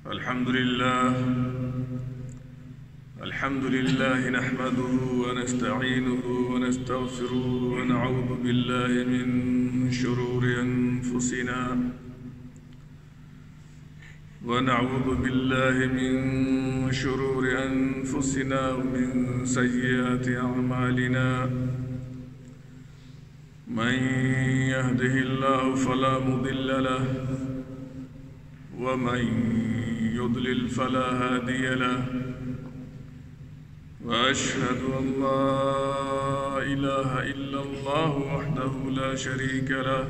الحمد لله نحمده ونستعينه ونستغفره ونعوذ بالله من شرور أنفسنا ومن سيئات أعمالنا من يهده الله فلا مضل له ومن يضلل فلا هادي له وأشهد أن لا إله إلا الله وحده لا شريك له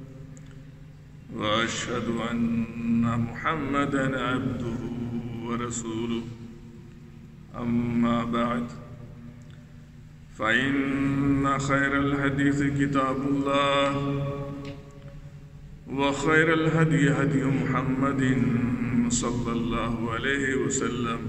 وأشهد أن محمدًا عبده ورسوله أما بعد فإن خير الحديث كتاب الله وخير الهدي هدي محمد صلى الله عليه وسلم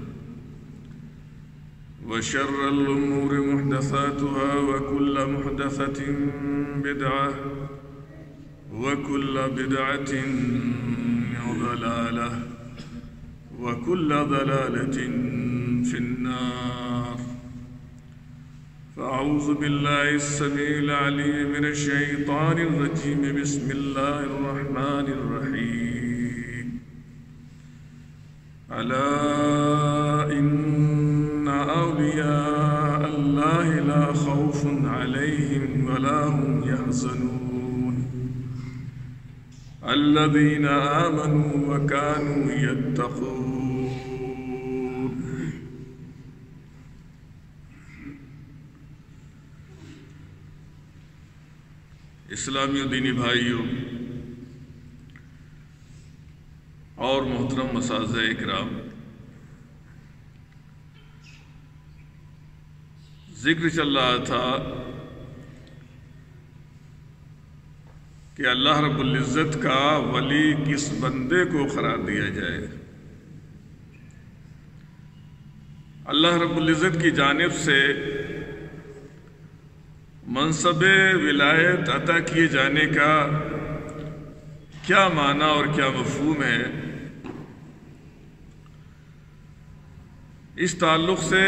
وشر الأمور محدثاتها وكل محدثة بدعة وكل بدعة ضلالة وكل ضلالة في النار. فأعوذ بالله السميع العليم من الشيطان الرجيم. بسم الله الرحمن الرحيم. ألا إن أولياء الله لا خوف عليهم ولا هم يحزنون الذين آمنوا وكانوا يتقون. اسلامی و دینی بھائیوں اور محترم اساتذہ اکرام، ذکر چل رہا تھا کہ اللہ رب العزت کا ولی کس بندے کو قرار دیا جائے. اللہ رب العزت کی جانب سے منصب ولایت عطا کیے جانے کا کیا معنی اور کیا مفہوم ہے، اس تعلق سے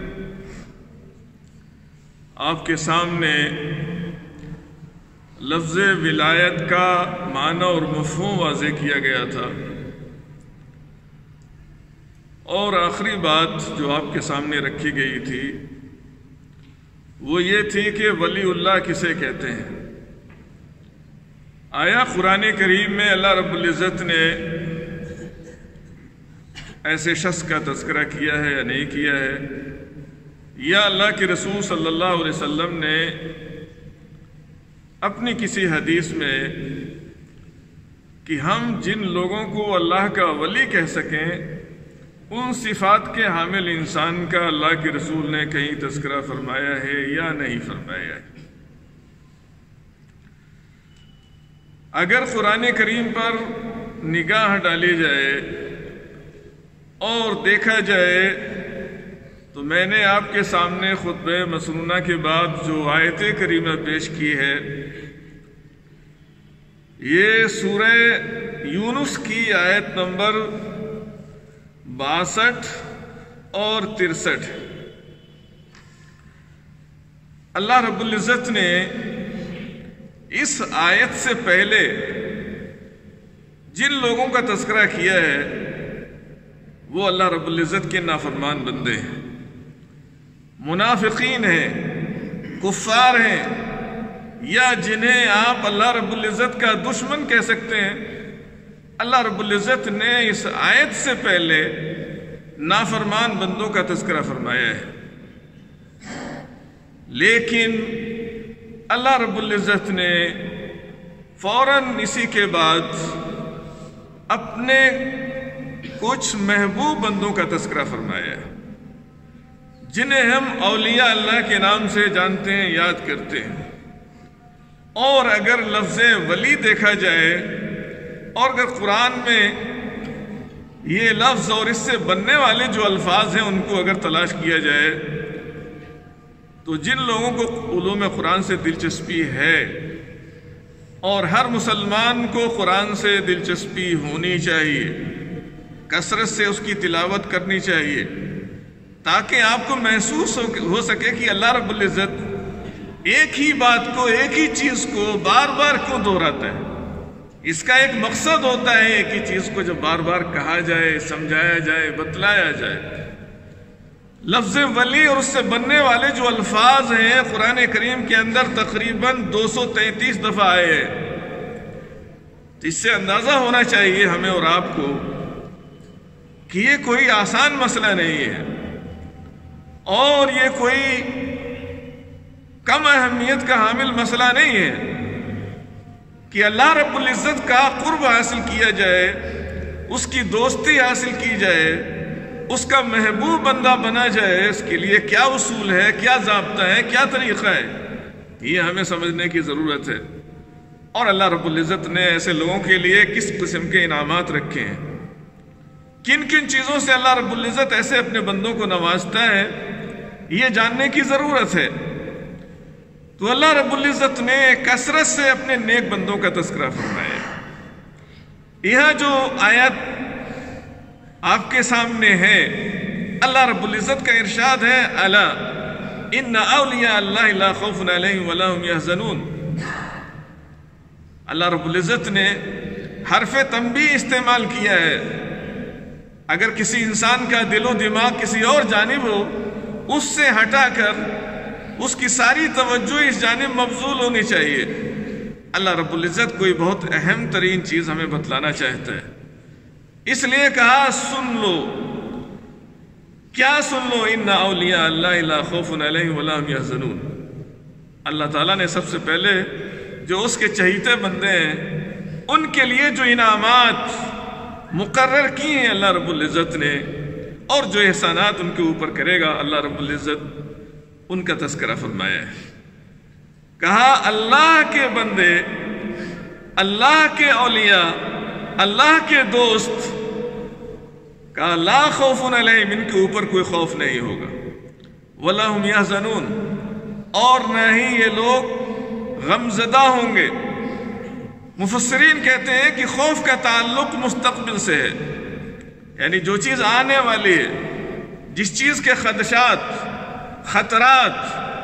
آپ کے سامنے لفظ ولایت کا معنی اور مفہوم واضح کیا گیا تھا، اور آخری بات جو آپ کے سامنے رکھی گئی تھی وہ یہ تھی کہ ولی اللہ کسے کہتے ہیں. آیا قرآن کریم میں اللہ رب العزت نے ایسے شخص کا تذکرہ کیا ہے یا نہیں کیا ہے، یا اللہ کے رسول صلی اللہ علیہ وسلم نے اپنی کسی حدیث میں کہ ہم جن لوگوں کو اللہ کا ولی کہہ سکیں ان صفات کے حامل انسان کا اللہ کے رسول نے کہیں تذکرہ فرمایا ہے یا نہیں فرمایا ہے؟ اگر قرآن کریم پر نگاہ ڈالی جائے اور دیکھا جائے تو میں نے آپ کے سامنے خطبہ مسنونہ کے بعد جو آیت کریمہ پیش کی ہے، یہ سورہ یونس کی آیت نمبر 62 اور 63. اللہ رب العزت نے اس آیت سے پہلے جن لوگوں کا تذکرہ کیا ہے وہ اللہ رب العزت کے نافرمان بندے ہیں، منافقین ہیں، کفار ہیں، یا جنہیں آپ اللہ رب العزت کا دشمن کہہ سکتے ہیں. اللہ رب العزت نے اس آیت سے پہلے نافرمان بندوں کا تذکرہ فرمایا ہے، لیکن اللہ رب العزت نے فوراً اسی کے بعد اپنے کچھ محبوب بندوں کا تذکرہ فرمایا ہے جنہیں ہم اولیاء اللہ کے نام سے جانتے ہیں، یاد کرتے ہیں. اور اگر لفظ ولی دیکھا جائے اور اگر قرآن میں یہ لفظ اور اس سے بننے والے جو الفاظ ہیں ان کو اگر تلاش کیا جائے تو جن لوگوں کو علوم قرآن سے دلچسپی ہے اور ہر مسلمان کو قرآن سے دلچسپی ہونی چاہیے. کثرت سے اس کی تلاوت کرنی چاہیے تاکہ آپ کو محسوس ہو سکے کہ اللہ رب العزت ایک ہی بات کو، ایک ہی چیز کو بار بار کیوں دہراتا ہے۔ اس کا ایک مقصد ہوتا ہے ایک ہی چیز کو جب بار بار کہا جائے، سمجھایا جائے، بتلایا جائے۔ لفظ ولی اور اس سے بننے والے جو الفاظ ہیں قرآن کریم کے اندر تقریباً 233 دفعہ آئے ہیں۔ اس سے اندازہ ہونا چاہیے ہمیں اور آپ کو کہ یہ کوئی آسان مسئلہ نہیں ہے اور یہ کوئی کم اہمیت کا حامل مسئلہ نہیں ہے کہ اللہ رب العزت کا قرب حاصل کیا جائے، اس کی دوستی حاصل کی جائے، اس کا محبوب بندہ بنا جائے۔ اس کے لیے کیا اصول ہے، کیا ضابطہ ہے، کیا طریقہ ہے، یہ ہمیں سمجھنے کی ضرورت ہے۔ اور اللہ رب العزت نے ایسے لوگوں کے لیے کس قسم کے انعامات رکھے ہیں، کن کن چیزوں سے اللہ رب العزت ایسے اپنے بندوں کو نوازتا ہے، یہ جاننے کی ضرورت ہے۔ تو اللہ رب العزت نے کثرت سے اپنے نیک بندوں کا تذکرہ فرمایا۔ یہاں جو آیت آپ کے سامنے ہے، اللہ رب العزت کا ارشاد ہے، الا ان اولیاء اللہ لا خوف علیہم ولا هم يحزنون۔ اللہ رب العزت نے حرف تنبیہ استعمال کیا ہے۔ اگر کسی انسان کا دل و دماغ کسی اور جانب ہو، اس سے ہٹا کر اس کی ساری توجہ اس جانب مبذول ہونی چاہیے۔ اللہ رب العزت کوئی بہت اہم ترین چیز ہمیں بتلانا چاہتا ہے، اس لیے کہا سن لو۔ کیا سن لو؟ ان اولیاء اللہ لا خوف علیہم ولا هم يحزنون۔ اللہ تعالیٰ نے سب سے پہلے جو اس کے چہیتے بندے ہیں ان کے لیے جو انعامات مقرر کی ہیں اللہ رب العزت نے، اور جو احسانات ان کے اوپر کرے گا اللہ رب العزت، ان کا تذکرہ فرمایا ہے۔ کہا اللہ کے بندے، اللہ کے اولیاء، اللہ کے دوست، کہا لا خوف علیہم، ان کے اوپر کوئی خوف نہیں ہوگا، ولا هم يحزنون، اور نہ ہی یہ لوگ غمزدہ ہوں گے۔ مفسرین کہتے ہیں کہ خوف کا تعلق مستقبل سے ہے، یعنی جو چیز آنے والی ہے، جس چیز کے خدشات، خطرات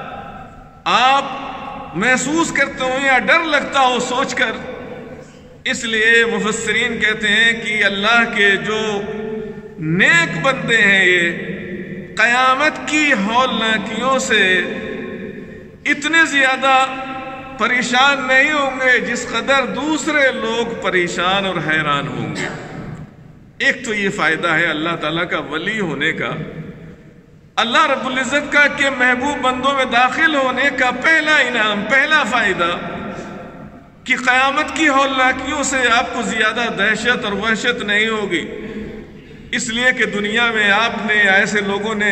آپ محسوس کرتے ہو یا ڈر لگتا ہو سوچ کر، اس لیے مفسرین کہتے ہیں کہ اللہ کے جو نیک بندے ہیں یہ قیامت کی ہولناکیوں سے اتنے زیادہ پریشان نہیں ہوں گے جس قدر دوسرے لوگ پریشان اور حیران ہوں گے۔ ایک تو یہ فائدہ ہے اللہ تعالیٰ کا ولی ہونے کا، اللہ رب العزت کا کہ محبوب بندوں میں داخل ہونے کا پہلا انعام، پہلا فائدہ کہ قیامت کی ہولناکیوں سے آپ کو زیادہ دہشت اور وحشت نہیں ہوگی، اس لیے کہ دنیا میں آپ نے، ایسے لوگوں نے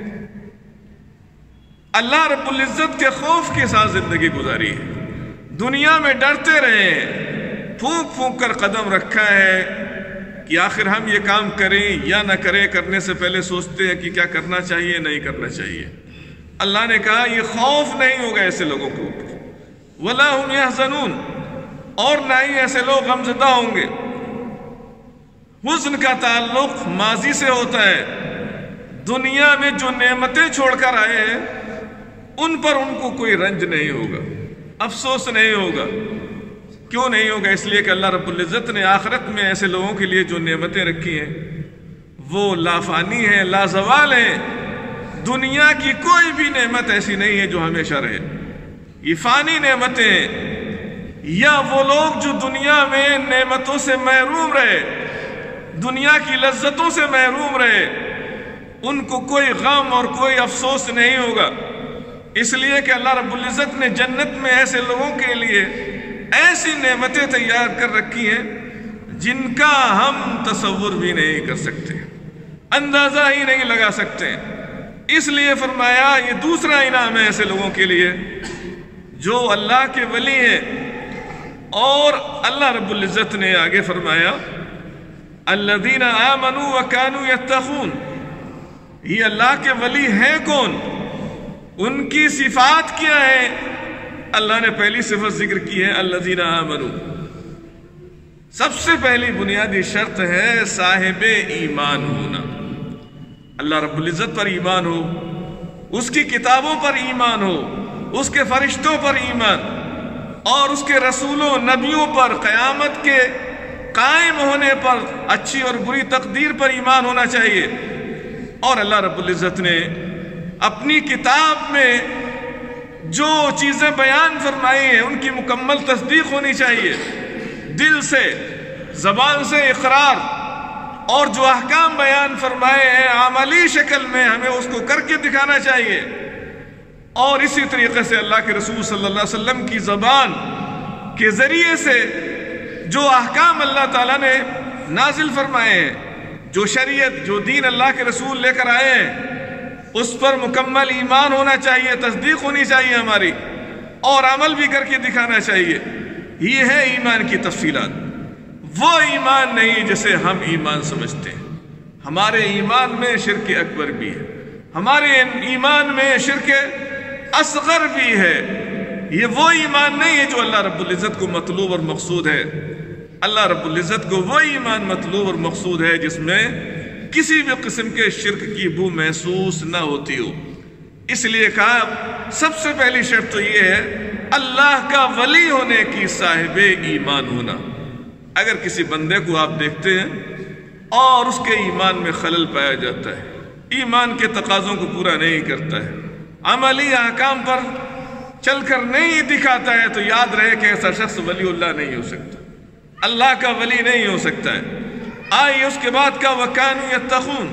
اللہ رب العزت کے خوف کے ساتھ زندگی گزاری ہے، دنیا میں ڈرتے رہے ہیں، پھونک پھونک کر قدم رکھا ہے کہ آخر ہم یہ کام کریں یا نہ کریں، کرنے سے پہلے سوچتے ہیں کہ کیا کرنا چاہیے، نہیں کرنا چاہیے۔ اللہ نے کہا یہ خوف نہیں ہوگا ایسے لوگوں کو، ولا هم يحزنون، اور نہ ہی ایسے لوگ غمزدہ ہوں گے۔ حزن کا تعلق ماضی سے ہوتا ہے، دنیا میں جو نعمتیں چھوڑ کر آئے ہیں ان پر ان کو کوئی رنج نہیں ہوگا، افسوس نہیں ہوگا۔ کیوں نہیں ہوگا؟ اس لیے کہ اللہ رب العزت نے آخرت میں ایسے لوگوں کے لیے جو نعمتیں رکھی ہیں وہ لافانی ہیں، لازوال ہیں۔ دنیا کی کوئی بھی نعمت ایسی نہیں ہے جو ہمیشہ رہے، یہ فانی نعمتیں ہیں۔ یا وہ لوگ جو دنیا میں نعمتوں سے محروم رہے، دنیا کی لذتوں سے محروم رہے، ان کو کوئی غم اور کوئی افسوس نہیں ہوگا، اس لیے کہ اللہ رب العزت نے جنت میں ایسے لوگوں کے لیے ایسی نعمتیں تیار کر رکھی ہیں جن کا ہم تصور بھی نہیں کر سکتے، اندازہ ہی نہیں لگا سکتے۔ اس لیے فرمایا یہ دوسرا انعام ہے ایسے لوگوں کے لیے جو اللہ کے ولی ہیں۔ اور اللہ رب العزت نے آگے فرمایا الذین آمنوا وکانوا یتقون، یہ اللہ کے ولی ہیں کون، ان کی صفات کیا ہے؟ اللہ نے پہلی صفت ذکر کی ہے الذین آمنوا، سب سے پہلی بنیادی شرط ہے صاحب ایمان ہونا، اللہ رب العزت پر ایمان ہو، اس کی کتابوں پر ایمان ہو، اس کے فرشتوں پر ایمان، اور اس کے رسولوں نبیوں پر، قیامت کے قائم ہونے پر، اچھی اور بری تقدیر پر ایمان ہونا چاہیے۔ اور اللہ رب العزت نے اپنی کتاب میں جو چیزیں بیان فرمائی ہیں ان کی مکمل تصدیق ہونی چاہیے، دل سے، زبان سے اقرار، اور جو احکام بیان فرمائے ہیں عملی شکل میں ہمیں اس کو کر کے دکھانا چاہیے۔ اور اسی طریقے سے اللہ کے رسول صلی اللہ علیہ وسلم کی زبان کے ذریعے سے جو احکام اللہ تعالیٰ نے نازل فرمائے ہیں، جو شریعت، جو دین اللہ کے رسول لے کر آئے ہیں، اس پر مکمل ایمان ہونا چاہیے، تصدیق ہونی چاہیے ہماری، اور عمل بھی کر کے دکھانا چاہیے۔ یہ ہے ایمان کی تفصیلات، وہ ایمان نہیں جسے ہم ایمان سمجھتے ہیں۔ ہمارے ایمان میں شرک اکبر بھی ہے، ہمارے ایمان میں شرک اصغر بھی ہے۔ یہ وہ ایمان نہیں ہے جو اللہ رب العزت کو مطلوب اور مقصود ہے۔ اللہ رب العزت کو وہ ایمان مطلوب اور مقصود ہے جس میں کسی بھی قسم کے شرک کی بو محسوس نہ ہوتی ہو۔ اس لیے کہا سب سے پہلی شرط تو یہ ہے اللہ کا ولی ہونے کی صاحب ایمان ہونا۔ اگر کسی بندے کو آپ دیکھتے ہیں اور اس کے ایمان میں خلل پایا جاتا ہے، ایمان کے تقاضوں کو پورا نہیں کرتا ہے، عملی احکام پر چل کر نہیں دکھاتا ہے، تو یاد رہے کہ ایسا شخص ولی اللہ نہیں ہو سکتا، اللہ کا ولی نہیں ہو سکتا ہے۔ آئیے اس کے بعد کا وَكَانُوا يَتَّقُونَ،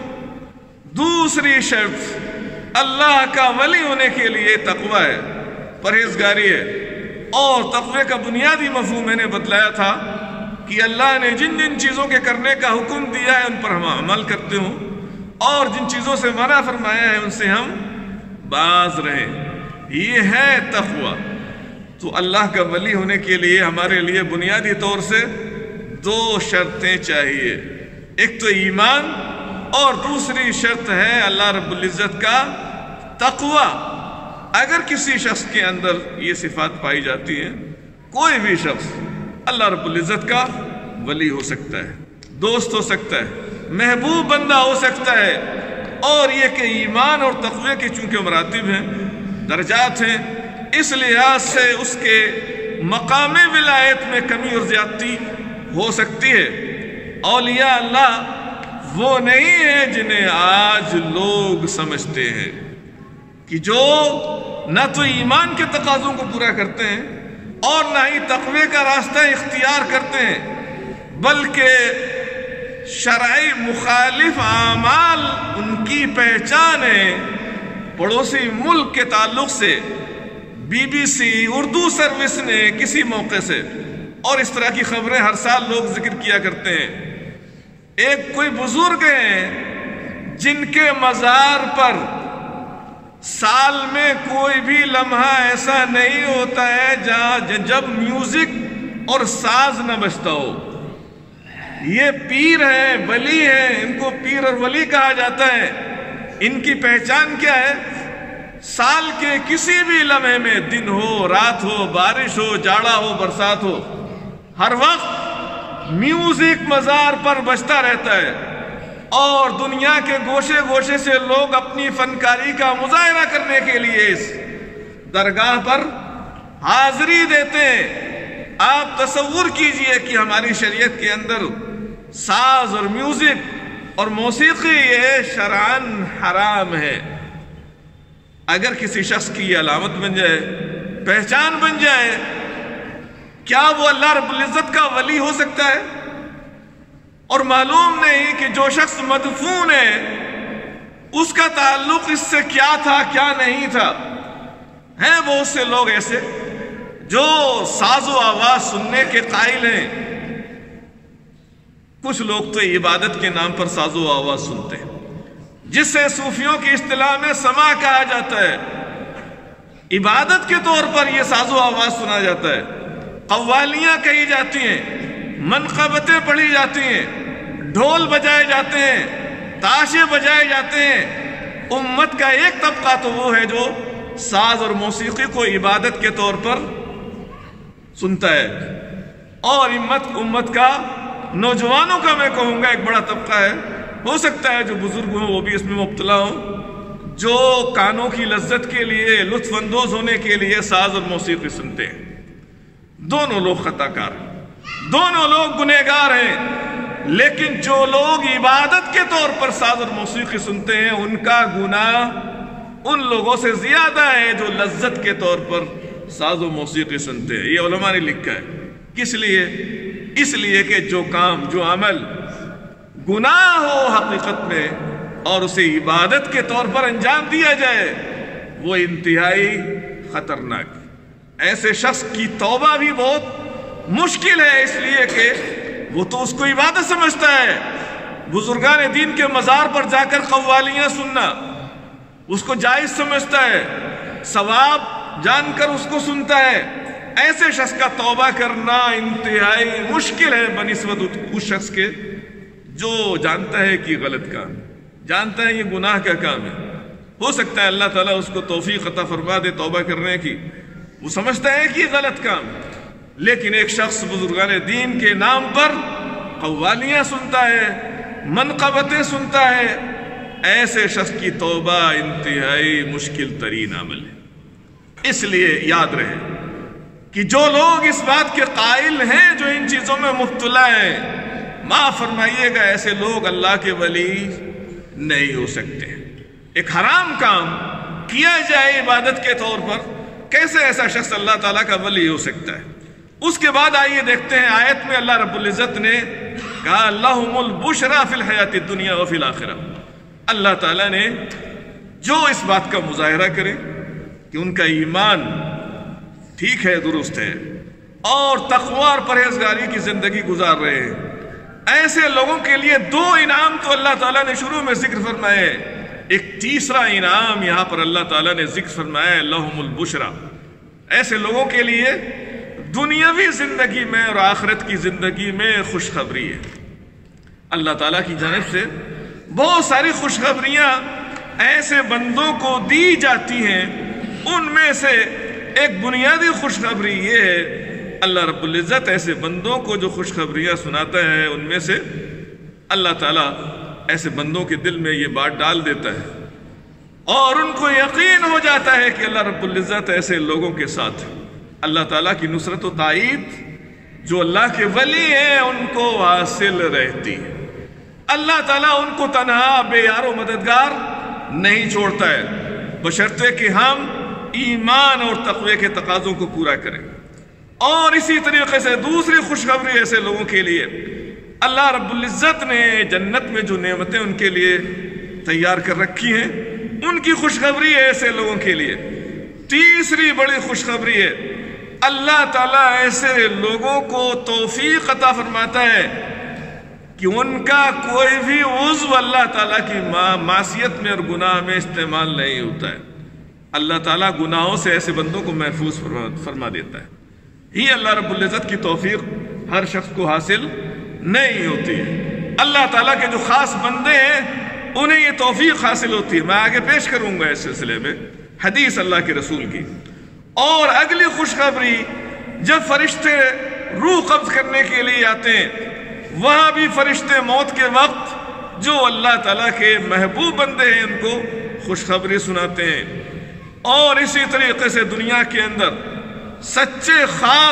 دوسری شرط اللہ کا ولی ہونے کے لیے تقوی ہے، پرہیزگاری ہے۔ اور تقوی کا بنیادی مفہوم میں نے بتلایا تھا کہ اللہ نے جن جن چیزوں کے کرنے کا حکم دیا ہے ان پر ہم عمل کرتے ہوں، اور جن چیزوں سے منع فرمایا ہے ان سے ہم باز رہیں، یہ ہے تقوی۔ تو اللہ کا ولی ہونے کے لیے ہمارے لیے بنیادی طور سے دو شرطیں چاہیے، ایک تو ایمان، اور دوسری شرط ہے اللہ رب العزت کا تقوی۔ اگر کسی شخص کے اندر یہ صفات پائی جاتی ہیں، کوئی بھی شخص اللہ رب العزت کا ولی ہو سکتا ہے، دوست ہو سکتا ہے، محبوب بندہ ہو سکتا ہے۔ اور یہ کہ ایمان اور تقوی کے چونکہ مراتب ہیں، درجات ہیں، اس لحاظ سے اس کے مقام ولایت میں کمی اور زیادتی ہو سکتی ہے۔ اولیاء اللہ وہ نہیں ہیں جنہیں آج لوگ سمجھتے ہیں کہ جو نہ تو ایمان کے تقاضوں کو پورا کرتے ہیں اور نہ ہی تقوی کا راستہ اختیار کرتے ہیں، بلکہ شرعی مخالف اعمال ان کی پہچان ہے۔ پڑوسی ملک کے تعلق سے BBC اردو سروس نے کسی موقع سے، اور اس طرح کی خبریں ہر سال لوگ ذکر کیا کرتے ہیں، ایک کوئی بزرگ ہیں جن کے مزار پر سال میں کوئی بھی لمحہ ایسا نہیں ہوتا ہے جب میوزک اور ساز نہ بجتا ہو۔ یہ پیر ہیں، ولی ہیں، ان کو پیر اور ولی کہا جاتا ہے۔ ان کی پہچان کیا ہے؟ سال کے کسی بھی لمحے میں، دن ہو، رات ہو، بارش ہو، جاڑا ہو، برسات ہو، ہر وقت میوزک مزار پر بجتا رہتا ہے، اور دنیا کے گوشے گوشے سے لوگ اپنی فنکاری کا مظاہرہ کرنے کے لیے اس درگاہ پر حاضری دیتے ہیں۔ آپ تصور کیجئے کہ ہماری شریعت کے اندر ساز اور میوزک اور موسیقی یہ شرعاً حرام ہے۔ اگر کسی شخص کی یہ علامت بن جائے، پہچان بن جائے، کیا وہ اللہ رب العزت کا ولی ہو سکتا ہے؟ اور معلوم نہیں کہ جو شخص مدفون ہے اس کا تعلق اس سے کیا تھا کیا نہیں تھا۔ ہیں بہت سے لوگ ایسے جو ساز و آواز سننے کے قائل ہیں، کچھ لوگ تو عبادت کے نام پر ساز و آواز سنتے ہیں، جسے صوفیوں کی اصطلاح میں سماع کہا جاتا ہے۔ عبادت کے طور پر یہ ساز و آواز سنا جاتا ہے، قوالیاں کہی جاتی ہیں، منقبتیں پڑھی جاتی ہیں، ڈھول بجائے جاتے ہیں، تاشے بجائے جاتے ہیں۔ امت کا ایک طبقہ تو وہ ہے جو ساز اور موسیقی کو عبادت کے طور پر سنتا ہے، اور امت کا نوجوانوں کا میں کہوں گا ایک بڑا طبقہ ہے، ہو سکتا ہے جو بزرگ ہوں وہ بھی اس میں مبتلا ہوں، جو کانوں کی لذت کے لیے، لطف اندوز ہونے کے لیے ساز اور موسیقی سنتے ہیں۔ دونوں لوگ خطا کار ہیں، دونوں لوگ گنہگار ہیں، لیکن جو لوگ عبادت کے طور پر ساز اور موسیقی سنتے ہیں ان کا گناہ ان لوگوں سے زیادہ ہے جو لذت کے طور پر ساز و موسیقی سنتے ہیں۔ یہ علماء نے لکھا ہے۔ کس لیے؟ اس لیے کہ جو کام، جو عمل گناہ ہو حقیقت میں اور اسے عبادت کے طور پر انجام دیا جائے وہ انتہائی خطرناک۔ ایسے شخص کی توبہ بھی بہت مشکل ہے، اس لیے کہ وہ تو اس کو عبادت سمجھتا ہے۔ بزرگان دین کے مزار پر جا کر قوالیاں سننا اس کو جائز سمجھتا ہے، ثواب جان کر اس کو سنتا ہے۔ ایسے شخص کا توبہ کرنا انتہائی مشکل ہے بنسبت اس شخص کے جو جانتا ہے کہ غلط کام، جانتا ہے یہ گناہ کا کام ہے۔ ہو سکتا ہے اللہ تعالیٰ اس کو توفیق عطا فرما دے توبہ کرنے کی، وہ سمجھتا ہے کہ یہ غلط کام، لیکن ایک شخص بزرگان دین کے نام پر قوالیاں سنتا ہے، منقبتیں سنتا ہے، ایسے شخص کی توبہ انتہائی مشکل ترین عمل ہے۔ اس لیے یاد رہے کہ جو لوگ اس بات کے قائل ہیں، جو ان چیزوں میں مبتلا ہیں، معاف فرمائیے گا ایسے لوگ اللہ کے ولی نہیں ہو سکتے۔ ایک حرام کام کیا جائے عبادت کے طور پر، کیسے ایسا شخص اللہ تعالیٰ کا ولی ہو سکتا ہے؟ اس کے بعد آئیے دیکھتے ہیں آیت میں اللہ رب العزت نے کہا لَهُمُ الْبُشْرَى فِي الْحَيَاةِ الدُّنْيَا وَفِي الْآخِرَةِ۔ اللہ تعالیٰ نے جو اس بات کا مظاہرہ کرے کہ ان کا ایمان ٹھیک ہے، درست ہے، اور تقوی اور پرہیزگاری کی زندگی گزار رہے ہیں، ایسے لوگوں کے لیے دو انعام تو اللہ تعالیٰ نے شروع میں ذکر فرمائے۔ ایک تیسرا انعام یہاں پر اللہ تعالیٰ نے ذکر فرمایا لَهُمُ الْبُشْرَى، ایسے لوگوں کے لیے دنیاوی زندگی میں اور آخرت کی زندگی میں خوشخبری ہے۔ اللہ تعالیٰ کی جانب سے بہت ساری خوشخبریاں ایسے بندوں کو دی جاتی ہیں، ان میں سے ایک بنیادی خوشخبری یہ ہے اللہ رب العزت ایسے بندوں کو جو خوشخبریاں سناتا ہے ان میں سے اللہ تعالیٰ ایسے بندوں کے دل میں یہ بات ڈال دیتا ہے اور ان کو یقین ہو جاتا ہے کہ اللہ رب العزت ایسے لوگوں کے ساتھ ہے۔ اللہ تعالیٰ کی نصرت و تائید جو اللہ کے ولی ہیں ان کو حاصل رہتی ہے۔ اللہ تعالیٰ ان کو تنہا بے یار و مددگار نہیں چھوڑتا ہے، بشرطے کہ ہم ایمان اور تقوی کے تقاضوں کو پورا کریں۔ اور اسی طریقے سے دوسری خوشخبری ایسے لوگوں کے لیے اللہ رب العزت نے جنت میں جو نعمتیں ان کے لیے تیار کر رکھی ہیں ان کی خوشخبری ہے ایسے لوگوں کے لیے۔ تیسری بڑی خوشخبری ہے اللہ تعالیٰ ایسے لوگوں کو توفیق عطا فرماتا ہے کہ ان کا کوئی بھی عضو اللہ تعالیٰ کی معصیت میں اور گناہ میں استعمال نہیں ہوتا ہے۔ اللہ تعالیٰ گناہوں سے ایسے بندوں کو محفوظ فرما دیتا ہے۔ ہی اللہ رب العزت کی توفیق ہر شخص کو حاصل نہیں ہوتی ہے۔ اللہ تعالیٰ کے جو خاص بندے ہیں انہیں یہ توفیق حاصل ہوتی ہے۔ میں آگے پیش کروں گا اس سلسلے میں حدیث اللہ کے رسول کی۔ اور اگلی خوشخبری جب فرشتے روح قبض کرنے کے لیے آتے ہیں وہاں بھی فرشتے موت کے وقت جو اللہ تعالیٰ کے محبوب بندے ہیں ان کو خوشخبری سناتے ہیں۔ اور اسی طریقے سے دنیا کے اندر سچے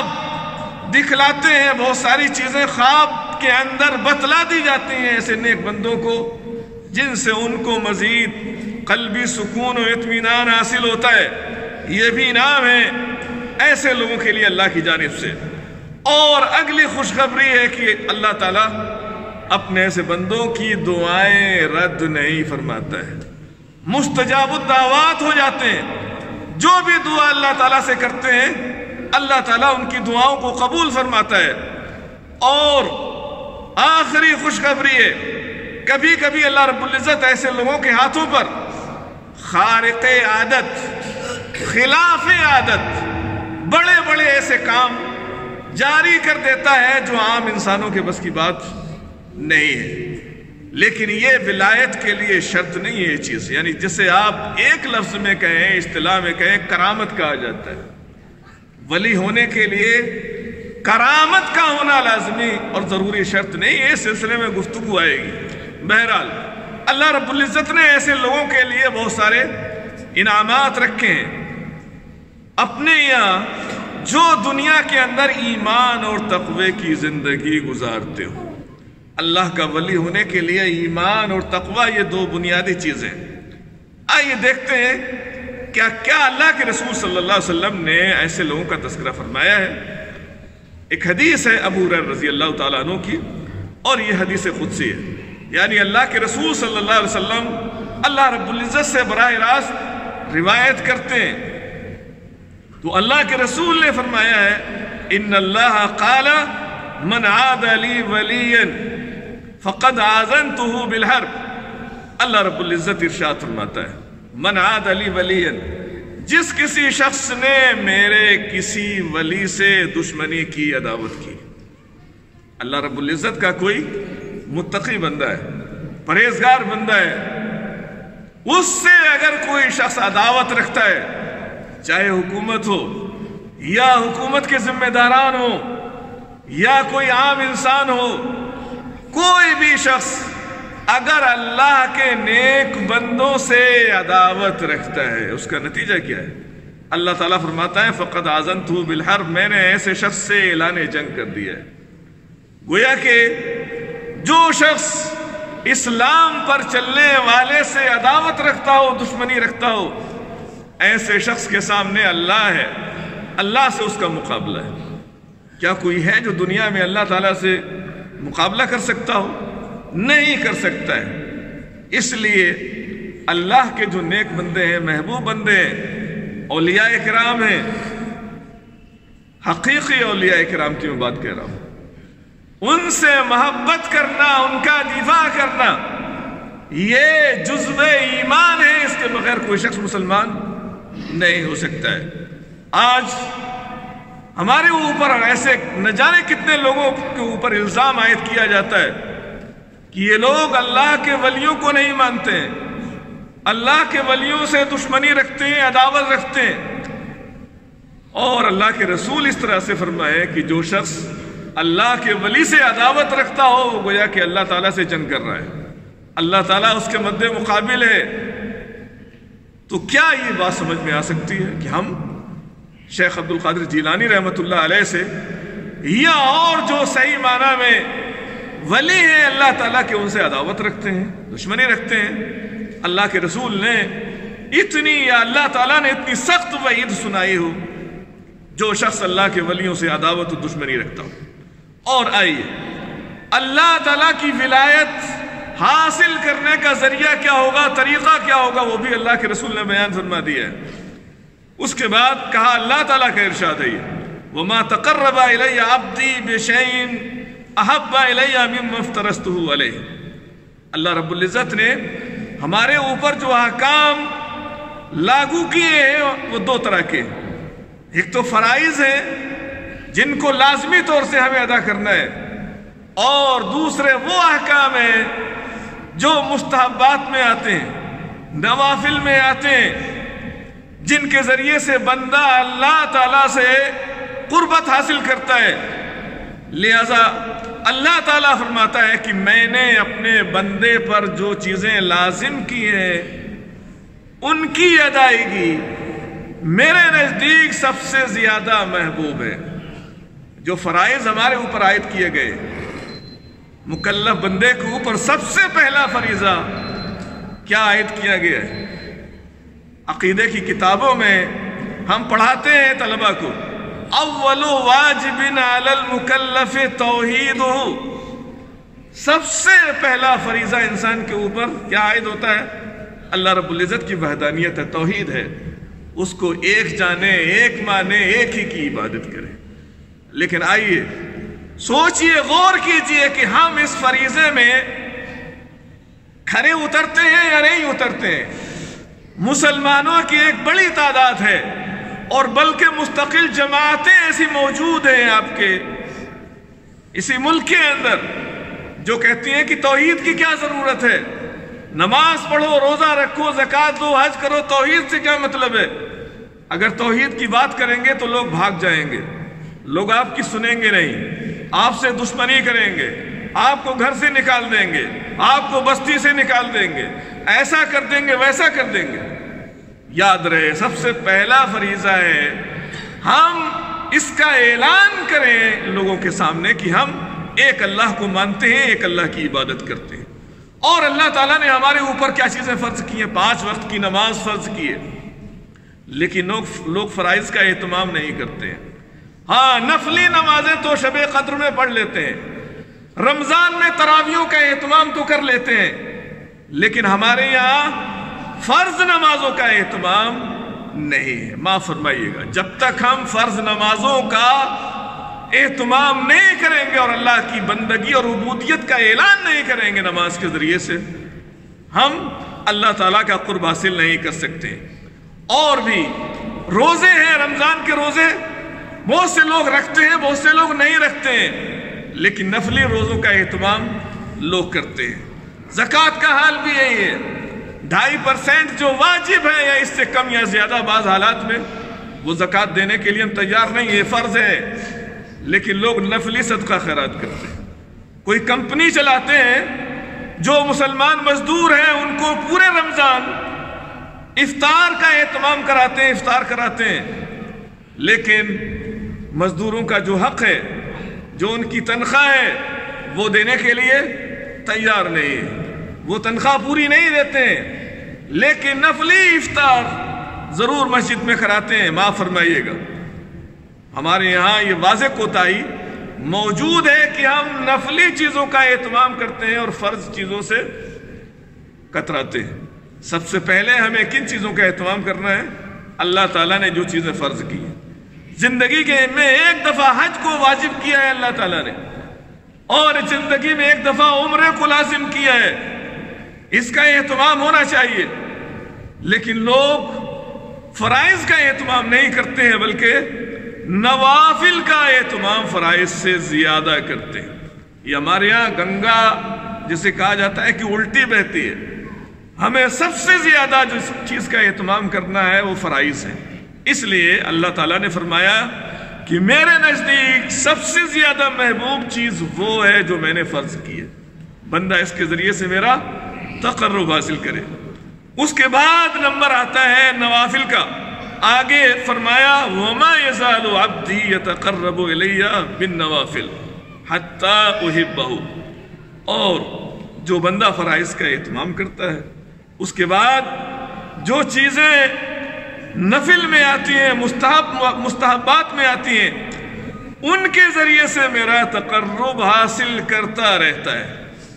خواب دکھلاتے ہیں، بہت ساری چیزیں خواب کے اندر بتلا دی جاتی ہیں ایسے نیک بندوں کو جن سے ان کو مزید قلبی سکون و اطمینان حاصل ہوتا ہے۔ یہ بھی انعام ہے ایسے لوگوں کے لیے اللہ کی جانب سے۔ اور اگلی خوشخبری ہے کہ اللہ تعالیٰ اپنے ایسے بندوں کی دعائیں رد نہیں فرماتا ہے، مستجاب الدعوات ہو جاتے ہیں۔ جو بھی دعا اللہ تعالیٰ سے کرتے ہیں اللہ تعالیٰ ان کی دعاؤں کو قبول فرماتا ہے۔ اور آخری خوشخبری ہے کبھی کبھی اللہ رب العزت ایسے لوگوں کے ہاتھوں پر خارق عادت، خلاف عادت، بڑے بڑے ایسے کام جاری کر دیتا ہے جو عام انسانوں کے بس کی بات نہیں ہے۔ لیکن یہ ولایت کے لیے شرط نہیں ہے یہ چیز، یعنی جسے آپ ایک لفظ میں کہیں، اصطلاح میں کہیں، کرامت کہا جاتا ہے۔ ولی ہونے کے لیے کرامت کا ہونا لازمی اور ضروری شرط نہیں، یہ سلسلے میں گفتگو آئے گی۔ بہرحال اللہ رب العزت نے ایسے لوگوں کے لیے بہت سارے انعامات رکھے ہیں اپنے یہاں جو دنیا کے اندر ایمان اور تقوی کی زندگی گزارتے ہو۔ اللہ کا ولی ہونے کے لیے ایمان اور تقوی یہ دو بنیادی چیزیں۔ آئیے دیکھتے ہیں کیا اللہ کے رسول صلی اللہ علیہ وسلم نے ایسے لوگوں کا تذکرہ فرمایا ہے۔ ایک حدیث ہے ابو ہریرہ رضی اللہ تعالیٰ عنہ کی، اور یہ حدیث قدسی ہے، یعنی اللہ کے رسول صلی اللہ علیہ وسلم اللہ رب العزت سے براہ راست روایت کرتے ہیں۔ تو اللہ کے رسول نے فرمایا ہے ان اللہ قال من عاد لی ولیا فقد آذنته بالحرب۔ اللہ رب العزت ارشاد فرماتا ہے من عاد لی ولیا، جس کسی شخص نے میرے کسی ولی سے دشمنی کی، عداوت کی۔ اللہ رب العزت کا کوئی متقی بندہ ہے، پرہیزگار بندہ ہے، اس سے اگر کوئی شخص عداوت رکھتا ہے، چاہے حکومت ہو یا حکومت کے ذمہ داران ہو یا کوئی عام انسان ہو، کوئی بھی شخص اگر اللہ کے نیک بندوں سے عداوت رکھتا ہے، اس کا نتیجہ کیا ہے؟ اللہ تعالیٰ فرماتا ہے فقد آذنتہ بالحرب، میں نے ایسے شخص سے اعلان جنگ کر دیا ہے۔ گویا کہ جو شخص اسلام پر چلنے والے سے عداوت رکھتا ہو، دشمنی رکھتا ہو، ایسے شخص کے سامنے اللہ ہے، اللہ سے اس کا مقابلہ ہے۔ کیا کوئی ہے جو دنیا میں اللہ تعالیٰ سے مقابلہ کر سکتا ہو؟ نہیں کر سکتا ہے۔ اس لیے اللہ کے جو نیک بندے ہیں، محبوب بندے ہیں، اولیاء کرام ہیں، حقیقی اولیاء کرام کی میں بات کہہ رہا ہوں، ان سے محبت کرنا، ان کا دفاع کرنا، یہ جزو ایمان ہے، اس کے بغیر کوئی شخص مسلمان نہیں ہو سکتا ہے۔ آج ہمارے اوپر ایسے نہ جانے کتنے لوگوں کے اوپر الزام عائد کیا جاتا ہے کہ یہ لوگ اللہ کے ولیوں کو نہیں مانتے ہیں، اللہ کے ولیوں سے دشمنی رکھتے ہیں، عداوت رکھتے ہیں۔ اور اللہ کے رسول اس طرح سے فرمائے کہ جو شخص اللہ کے ولی سے عداوت رکھتا ہو، وہ گویا کہ اللہ تعالیٰ سے جنگ کر رہا ہے، اللہ تعالیٰ اس کے مد مقابل ہے۔ تو کیا یہ بات سمجھ میں آ سکتی ہے کہ ہم شیخ عبد القادر جیلانی رحمۃ اللہ علیہ سے یا اور جو صحیح معنی میں ولی ہیں اللہ تعالیٰ کے، ان سے عداوت رکھتے ہیں، دشمنی رکھتے ہیں؟ اللہ کے رسول نے اتنی، یا اللہ تعالیٰ نے اتنی سخت وعید سنائی ہو جو شخص اللہ کے ولیوں سے عداوت و دشمنی رکھتا ہو۔ اور آئیے اللہ تعالیٰ کی ولایت حاصل کرنے کا ذریعہ کیا ہوگا، طریقہ کیا ہوگا، وہ بھی اللہ کے رسول نے بیان فرما دیا ہے۔ اس کے بعد کہا اللہ تعالیٰ کا ارشاد ہے وَمَا تَقَرَّبَ إِلَيَّ عَبْدِي بِشَيْءٍ أَحَبَّ إِلَيَّ مِمَّا افْتَرَضْتُهُ عَلَيْهِ۔ اللہ رب العزت نے ہمارے اوپر جو احکام لاگو کیے ہیں وہ دو طرح کے، ایک تو فرائض ہیں جن کو لازمی طور سے ہمیں ادا کرنا ہے، اور دوسرے وہ احکام ہیں جو مستحبات میں آتے ہیں، نوافل میں آتے ہیں، جن کے ذریعے سے بندہ اللہ تعالیٰ سے قربت حاصل کرتا ہے۔ لہذا اللہ تعالیٰ فرماتا ہے کہ میں نے اپنے بندے پر جو چیزیں لازم کی ہیں ان کی ادائیگی میرے نزدیک سب سے زیادہ محبوب ہے۔ جو فرائض ہمارے اوپر عائد کیے گئے، مکلف بندے کے اوپر سب سے پہلا فریضہ کیا عائد کیا گیا ہے؟ عقیدے کی کتابوں میں ہم پڑھاتے ہیں طلبہ کو اول واجب علی المکلف توحیدہ، سب سے پہلا فریضہ انسان کے اوپر کیا عائد ہوتا ہے؟ اللہ رب العزت کی وحدانیت ہے، توحید ہے، اس کو ایک جانے، ایک مانے، ایک ہی کی عبادت کرے۔ لیکن آئیے سوچئے، غور کیجئے کہ ہم اس فریضے میں کھرے اترتے ہیں یا نہیں اترتے ہیں؟ مسلمانوں کی ایک بڑی تعداد ہے، اور بلکہ مستقل جماعتیں ایسی موجود ہیں آپ کے اسی ملک کے اندر جو کہتی ہیں کہ توحید کی کیا ضرورت ہے، نماز پڑھو، روزہ رکھو، زکوٰۃ دو، حج کرو، توحید سے کیا مطلب ہے؟ اگر توحید کی بات کریں گے تو لوگ بھاگ جائیں گے، لوگ آپ کی سنیں گے نہیں، آپ سے دشمنی کریں گے، آپ کو گھر سے نکال دیں گے، آپ کو بستی سے نکال دیں گے، ایسا کر دیں گے، ویسا کر دیں گے۔ یاد رہے، سب سے پہلا فریضہ ہے ہم اس کا اعلان کریں لوگوں کے سامنے کہ ہم ایک اللہ کو مانتے ہیں، ایک اللہ کی عبادت کرتے ہیں، اور اللہ تعالیٰ نے ہمارے اوپر کیا چیزیں فرض کی ہیں، 5 وقت کی نماز فرض کی ہے، لیکن لوگ فرائض کا اہتمام نہیں کرتے ہیں۔ ہاں، نفلی نمازیں تو شب قدر میں پڑھ لیتے ہیں، رمضان میں تراویحوں کا اہتمام تو کر لیتے ہیں، لیکن ہمارے یہاں فرض نمازوں کا اہتمام نہیں ہے۔ معاف فرمائیے گا، جب تک ہم فرض نمازوں کا اہتمام نہیں کریں گے اور اللہ کی بندگی اور عبودیت کا اعلان نہیں کریں گے نماز کے ذریعے سے، ہم اللہ تعالیٰ کا قرب حاصل نہیں کر سکتے۔ اور بھی روزے ہیں، رمضان کے روزے بہت سے لوگ رکھتے ہیں، بہت سے لوگ نہیں رکھتے ہیں، لیکن نفلی روزوں کا اہتمام لوگ کرتے ہیں۔ زکوٰۃ کا حال بھی یہی ہے، 2.5% جو واجب ہے یا اس سے کم یا زیادہ بعض حالات میں، وہ زکوٰۃ دینے کے لیے ہم تیار نہیں، یہ فرض ہے، لیکن لوگ نفلی صدقہ خیرات کرتے ہیں۔ کوئی کمپنی چلاتے ہیں، جو مسلمان مزدور ہیں ان کو پورے رمضان افطار کا اہتمام کراتے ہیں، افطار کراتے ہیں، لیکن مزدوروں کا جو حق ہے، جو ان کی تنخواہ ہے، وہ دینے کے لیے تیار نہیں ہے، وہ تنخواہ پوری نہیں دیتے ہیں، لیکن نفلی افطار ضرور مسجد میں کراتے ہیں۔ معاف فرمائیے گا، ہمارے یہاں یہ واضح کوتاہی موجود ہے کہ ہم نفلی چیزوں کا اہتمام کرتے ہیں اور فرض چیزوں سے کتراتے ہیں۔ سب سے پہلے ہمیں کن چیزوں کا اہتمام کرنا ہے؟ اللہ تعالیٰ نے جو چیزیں فرض کی ہیں، زندگی کے میں ایک دفعہ حج کو واجب کیا ہے اللہ تعالیٰ نے، اور زندگی میں ایک دفعہ عمرے کو لازم کیا ہے، اس کا اہتمام ہونا چاہیے، لیکن لوگ فرائض کا اہتمام نہیں کرتے ہیں، بلکہ نوافل کا اہتمام فرائض سے زیادہ کرتے ہیں۔ یہ ہمارے یہاں گنگا جسے کہا جاتا ہے کہ الٹی بہتی ہے، ہمیں سب سے زیادہ جس چیز کا اہتمام کرنا ہے وہ فرائض ہے۔ اس لیے اللہ تعالیٰ نے فرمایا کہ میرے نزدیک سب سے زیادہ محبوب چیز وہ ہے جو میں نے فرض کی ہے، بندہ اس کے ذریعے سے میرا تقرب حاصل کرے۔ اس کے بعد نمبر آتا ہے نوافل کا، آگے فرمایا وَمَا يَزَالُ عَبْدِي يَتَقَرَّبُ إِلَيَّ بِالنَّوَافِلِ حَتَّى أُحِبَّهُ، اور جو بندہ فرائض کا اہتمام کرتا ہے، اس کے بعد جو چیزیں نفل میں آتی ہیں، مستحبات میں آتی ہیں، ان کے ذریعے سے میرا تقرب حاصل کرتا رہتا ہے۔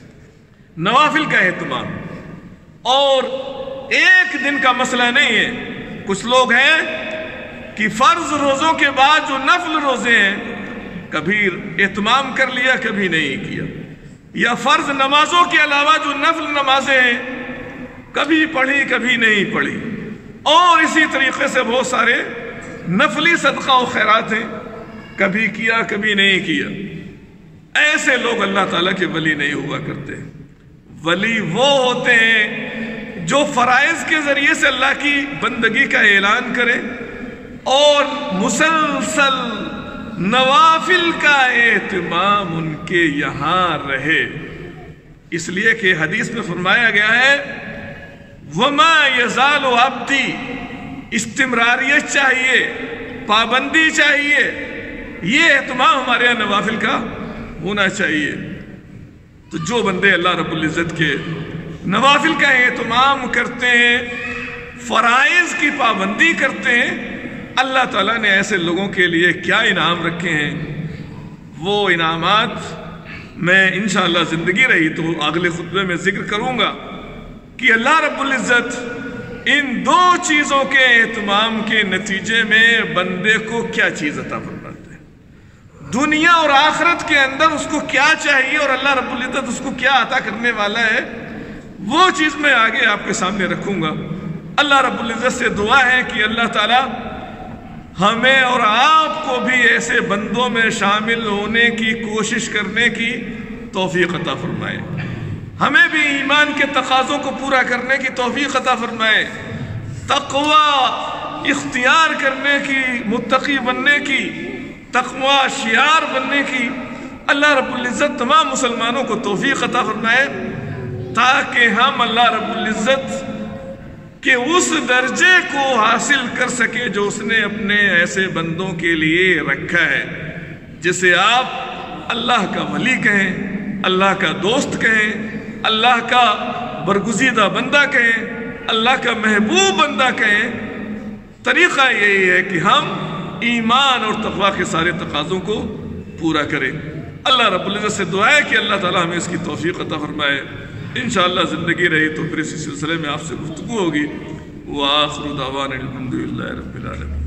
نوافل کا اہتمام، اور ایک دن کا مسئلہ نہیں ہے۔ کچھ لوگ ہیں کہ فرض روزوں کے بعد جو نفل روزے ہیں کبھی اہتمام کر لیا، کبھی نہیں کیا، یا فرض نمازوں کے علاوہ جو نفل نمازیں ہیں کبھی پڑھی کبھی نہیں پڑھی، اور اسی طریقے سے بہت سارے نفلی صدقہ و خیرات ہیں، کبھی کیا کبھی نہیں کیا۔ ایسے لوگ اللہ تعالیٰ کے ولی نہیں ہوا کرتے۔ ولی وہ ہوتے ہیں جو فرائض کے ذریعے سے اللہ کی بندگی کا اعلان کرے اور مسلسل نوافل کا اہتمام ان کے یہاں رہے۔ اس لیے کہ حدیث میں فرمایا گیا ہے وَمَا يَزَالُ عَبْدِي، استمراریت چاہیے، پابندی چاہیے، یہ اہتمام ہمارے یہاں نوافل کا ہونا چاہیے۔ تو جو بندے اللہ رب العزت کے نوافل کا اہتمام کرتے ہیں، فرائض کی پابندی کرتے ہیں، اللہ تعالیٰ نے ایسے لوگوں کے لیے کیا انعام رکھے ہیں، وہ انعامات میں انشاءاللہ زندگی رہی تو اگلے خطبے میں ذکر کروں گا کہ اللہ رب العزت ان دو چیزوں کے اہتمام کے نتیجے میں بندے کو کیا چیز عطا فرماتے ہیں، دنیا اور آخرت کے اندر اس کو کیا چاہیے اور اللہ رب العزت اس کو کیا عطا کرنے والا ہے، وہ چیز میں آگے آپ کے سامنے رکھوں گا۔ اللہ رب العزت سے دعا ہے کہ اللہ تعالی ہمیں اور آپ کو بھی ایسے بندوں میں شامل ہونے کی کوشش کرنے کی توفیق عطا فرمائے، ہمیں بھی ایمان کے تقاضوں کو پورا کرنے کی توفیق عطا فرمائے، تقوی اختیار کرنے کی، متقی بننے کی تقوی شعار بننے کی اللہ رب العزت تمام مسلمانوں کو توفیق عطا فرمائے، تاکہ ہم اللہ رب العزت کے اس درجے کو حاصل کر سکے جو اس نے اپنے ایسے بندوں کے لیے رکھا ہے، جسے آپ اللہ کا ولی کہیں، اللہ کا دوست کہیں، اللہ کا برگزیدہ بندہ کہیں، اللہ کا محبوب بندہ کہیں۔ طریقہ یہی ہے کہ ہم ایمان اور تقوی کے سارے تقاضوں کو پورا کریں۔ اللہ رب العزت سے دعا ہے کہ اللہ تعالیٰ ہمیں اس کی توفیق عطا فرمائے۔ انشاءاللہ زندگی رہی تو پھر اسی سلسلے میں آپ سے گفتگو ہوگی۔ وآخر دعوانا الحمدللہ رب العالمین۔